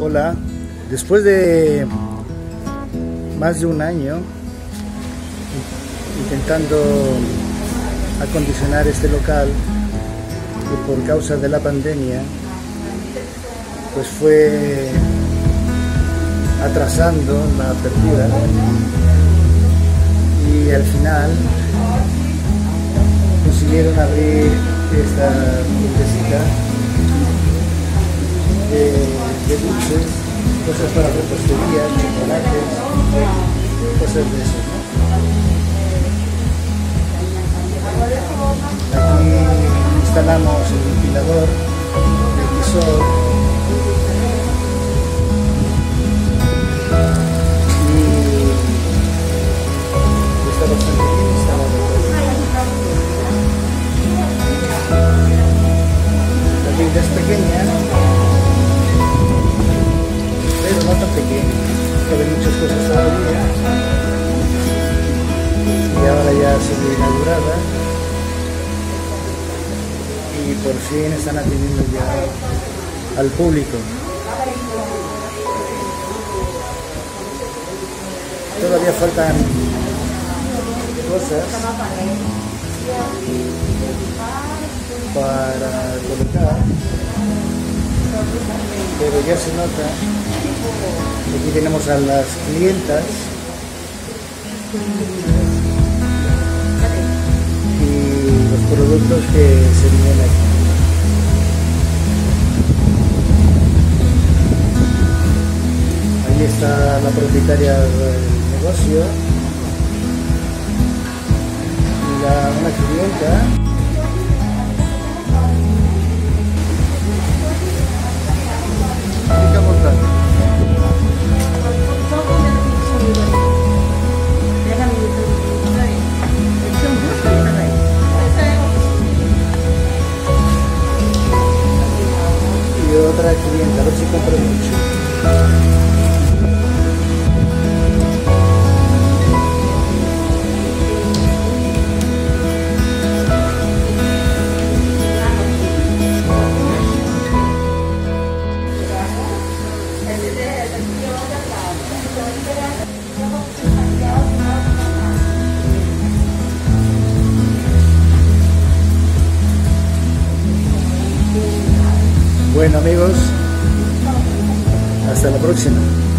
Hola, después de más de un año intentando acondicionar este local, y por causa de la pandemia pues fue atrasando la apertura, y al final consiguieron abrir esta tiendecita de dulces, cosas para repostería, chocolates, cosas de eso, ¿no? Aquí instalamos el ventilador, el visor, y está bastante bien instalado. La tienda es pequeña, pero no tan pequeña, caben muchas cosas todavía, y ahora ya ha sido inaugurada y por fin están atendiendo ya al público. Todavía faltan cosas para colocar, pero ya se nota. Aquí tenemos a las clientas y los productos que se vienen aquí. Ahí está la propietaria del negocio y una clienta. Otra clienta, a ver si compra mucho. Bueno amigos, hasta la próxima.